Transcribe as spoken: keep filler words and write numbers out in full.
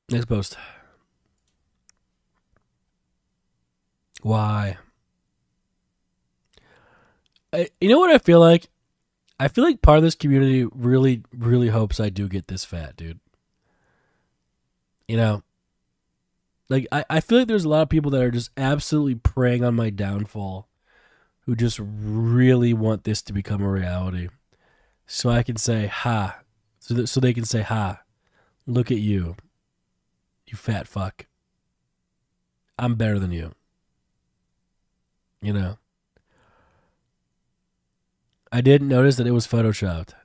Next post. Why? I, you know what I feel like? I feel like part of this community really, really hopes I do get this fat, dude. You know? Like, I, I feel like there's a lot of people that are just absolutely preying on my downfall who just really want this to become a reality. So I can say, ha. So, that, so they can say, ha. Look at you. You fat fuck. I'm better than you. You know? I didn't notice that it was photoshopped.